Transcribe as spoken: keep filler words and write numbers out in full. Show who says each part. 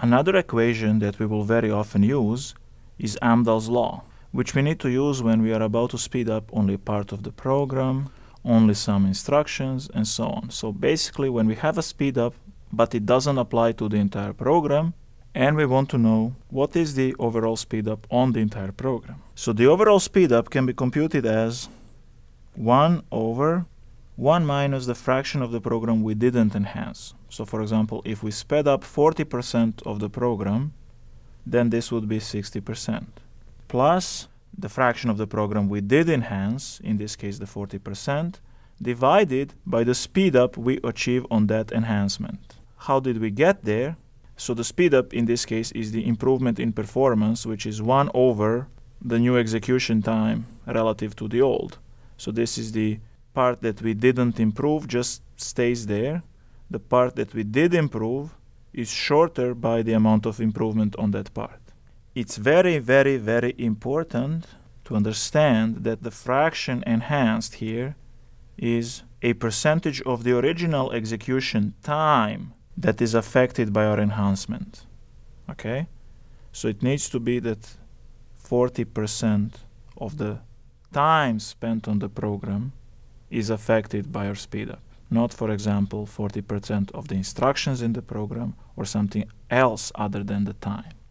Speaker 1: Another equation that we will very often use is Amdahl's law, which we need to use when we are about to speed up only part of the program, only some instructions, and so on. So basically, when we have a speed up, but it doesn't apply to the entire program, and we want to know what is the overall speed up on the entire program. So the overall speed up can be computed as one over one minus the fraction of the program we didn't enhance. So for example, if we sped up forty percent of the program, then this would be sixty percent. Plus the fraction of the program we did enhance, in this case the forty percent, divided by the speed up we achieve on that enhancement. How did we get there? So the speed up in this case is the improvement in performance, which is one over the new execution time relative to the old. So this is the part that we didn't improve, just stays there. The part that we did improve is shorter by the amount of improvement on that part. It's very, very, very important to understand that the fraction enhanced here is a percentage of the original execution time that is affected by our enhancement. Okay? So it needs to be that forty percent of the time spent on the program is affected by our speedup. Not, for example, forty percent of the instructions in the program or something else other than the time.